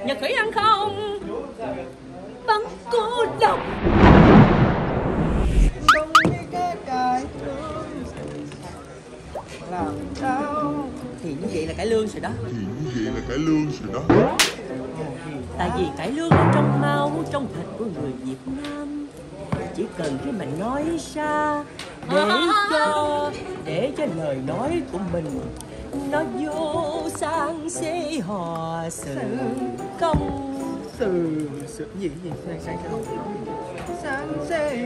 Nhật thủy ăn không bắn cô độc. Làm sao thì như vậy là cải lương rồi đó. Tại vì cải lương ở trong máu, trong thịt của người Việt Nam. Chỉ cần khi mình nói ra để cho lời nói của mình nó vô sang xê hò sự công. Sự gì sang xê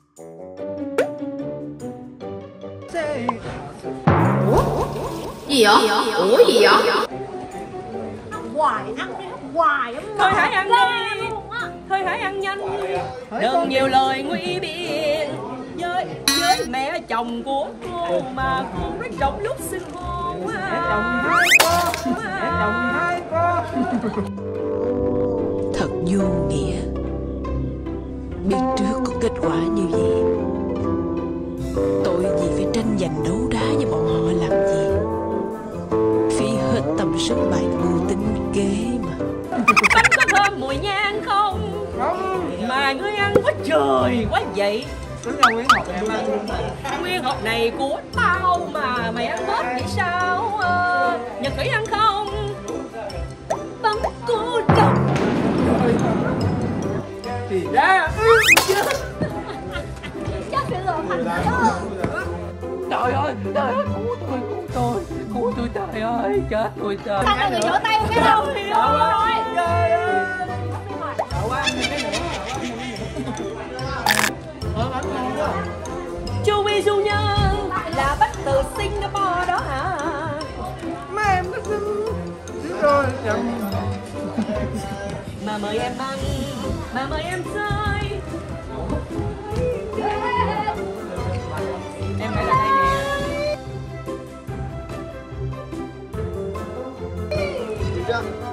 Gì vậy? Ủa gì vậy? Hoài ăn đi, hoài lắm. Thôi hãy ăn đi, thôi hãy ăn nhanh. Đừng nhiều lời nguy biện với mẹ chồng của cô mà cô rất trong lúc sinh hôn. hai con Thật vô nghĩa. Biết trước có kết quả như vậy, tội gì phải tranh giành đấu đá với bọn họ làm gì. Phí hết tâm sức bài mưu tính kế mà. Bánh có thơm mùi nhang không? Mà ngươi ăn quá trời quá vậy. Tính ra Nguyên học em ăn luôn mà. Nguyên hộp này của tao mà mày ăn hết vậy sao? Nhật thủy ăn không bắn cô độc. Thì ra Chắc phải rồi thành đó. Trời ơi, cứu tôi trời ơi, chết tôi trời. Sao mọi người vỗ tay một cái đâu? Rồi. Chu Vi Du Nhân là bắt từ Singapore đó hả? má em nó xinh rồi chậm. Mà mời em ăn, mà mời em chơi. Em phải là đây nè. Được chưa?